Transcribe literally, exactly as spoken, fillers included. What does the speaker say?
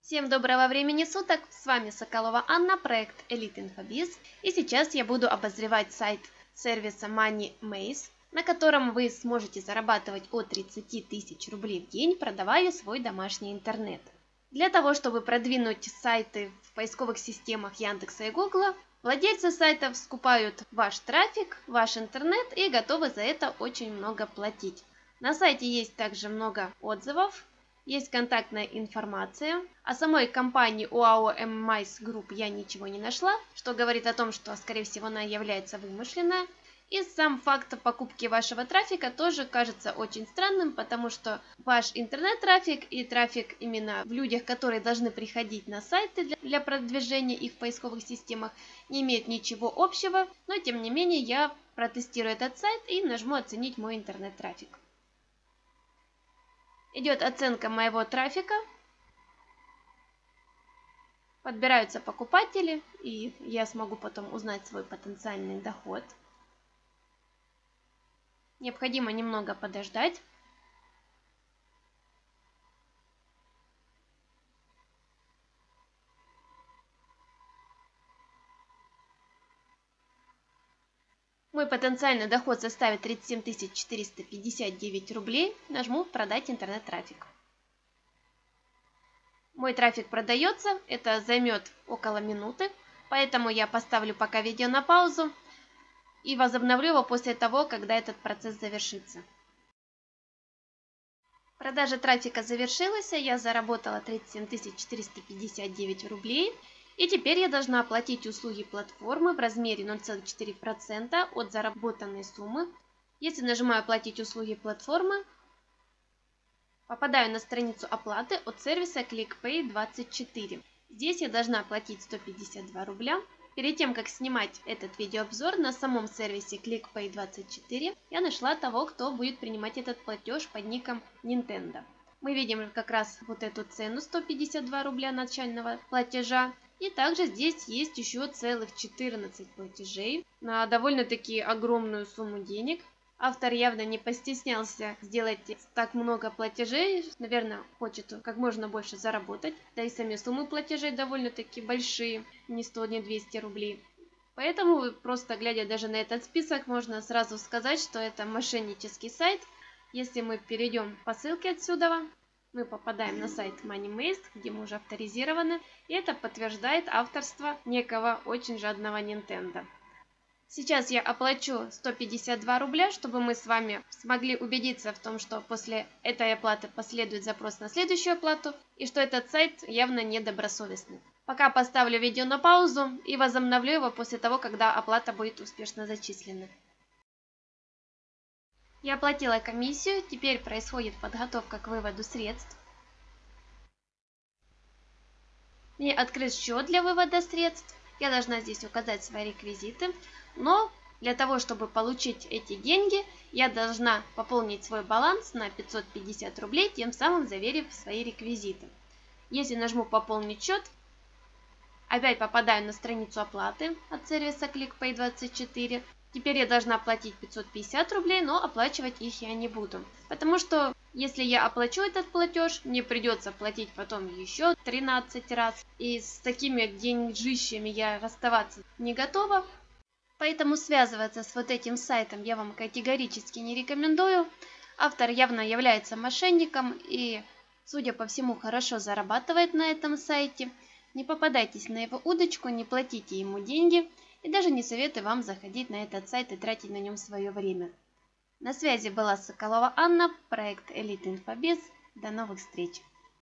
Всем доброго времени суток, с вами Соколова Анна, проект Elite Infobiz, и сейчас я буду обозревать сайт сервиса MoneyMaze, на котором вы сможете зарабатывать от тридцати тысяч рублей в день, продавая свой домашний интернет. Для того, чтобы продвинуть сайты в поисковых системах Яндекса и Гугла, владельцы сайтов скупают ваш трафик, ваш интернет и готовы за это очень много платить. На сайте есть также много отзывов. Есть контактная информация. О самой компании ОАО MoneyMaze Group я ничего не нашла, что говорит о том, что, скорее всего, она является вымышленной. И сам факт покупки вашего трафика тоже кажется очень странным, потому что ваш интернет-трафик и трафик именно в людях, которые должны приходить на сайты для, для продвижения их в поисковых системах, не имеют ничего общего. Но, тем не менее, я протестирую этот сайт и нажму «Оценить мой интернет-трафик». Идет оценка моего трафика, подбираются покупатели, и я смогу потом узнать свой потенциальный доход. Необходимо немного подождать. Мой потенциальный доход составит тридцать семь тысяч четыреста пятьдесят девять рублей. Нажму «Продать интернет-трафик». Мой трафик продается, это займет около минуты, поэтому я поставлю пока видео на паузу и возобновлю его после того, когда этот процесс завершится. Продажа трафика завершилась, я заработала тридцать семь тысяч четыреста пятьдесят девять рублей. И теперь я должна оплатить услуги платформы в размере ноль целых четыре десятых процента от заработанной суммы. Если нажимаю «Оплатить услуги платформы», попадаю на страницу оплаты от сервиса ClickPay двадцать четыре. Здесь я должна оплатить сто пятьдесят два рубля. Перед тем, как снимать этот видеообзор, на самом сервисе ClickPay двадцать четыре я нашла того, кто будет принимать этот платеж под ником Nintendo. Мы видим как раз вот эту цену сто пятьдесят два рубля начального платежа. И также здесь есть еще целых четырнадцать платежей на довольно-таки огромную сумму денег. Автор явно не постеснялся сделать так много платежей. Наверное, хочет как можно больше заработать. Да и сами суммы платежей довольно-таки большие, не сто, не двести рублей. Поэтому, просто глядя даже на этот список, можно сразу сказать, что это мошеннический сайт. Если мы перейдем по ссылке отсюда, мы попадаем на сайт MoneyMaze, где мы уже авторизированы, и это подтверждает авторство некого очень жадного Nintendo. Сейчас я оплачу сто пятьдесят два рубля, чтобы мы с вами смогли убедиться в том, что после этой оплаты последует запрос на следующую оплату, и что этот сайт явно недобросовестный. Пока поставлю видео на паузу и возобновлю его после того, когда оплата будет успешно зачислена. Я оплатила комиссию, теперь происходит подготовка к выводу средств. Мне открыт счет для вывода средств. Я должна здесь указать свои реквизиты. Но для того, чтобы получить эти деньги, я должна пополнить свой баланс на пятьсот пятьдесят рублей, тем самым заверив свои реквизиты. Если нажму «Пополнить счет», опять попадаю на страницу оплаты от сервиса ClickPay двадцать четыре. Теперь я должна платить пятьсот пятьдесят рублей, но оплачивать их я не буду. Потому что если я оплачу этот платеж, мне придется платить потом еще тринадцать раз. И с такими деньжищами я расставаться не готова. Поэтому связываться с вот этим сайтом я вам категорически не рекомендую. Автор явно является мошенником и, судя по всему, хорошо зарабатывает на этом сайте. Не попадайтесь на его удочку, не платите ему деньги. И даже не советую вам заходить на этот сайт и тратить на нем свое время. На связи была Соколова Анна, проект Elite Infobiz. До новых встреч!